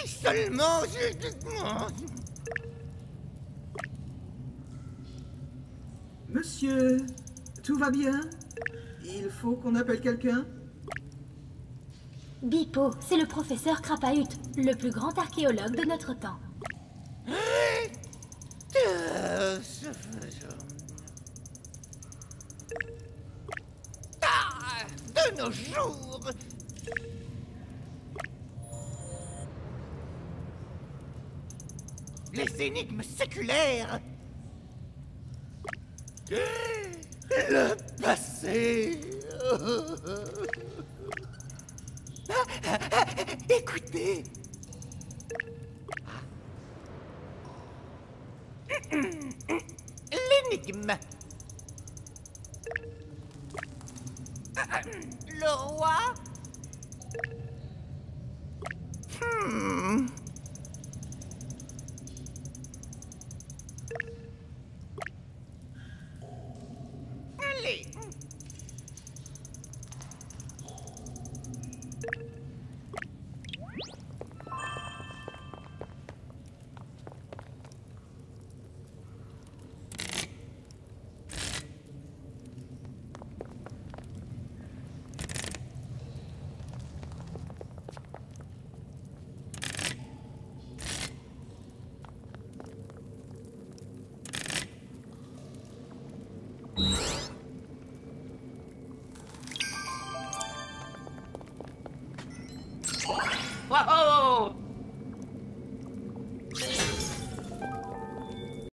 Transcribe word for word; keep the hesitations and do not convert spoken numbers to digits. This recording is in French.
Si seulement je... Monsieur, tout va bien? Il faut qu'on appelle quelqu'un? Bipo, c'est le professeur Krapahut, le plus grand archéologue de notre temps. Ah, de nos jours. Les énigmes séculaires. Le passé. Écoutez. L'énigme. Le roi. Hmm. Allez.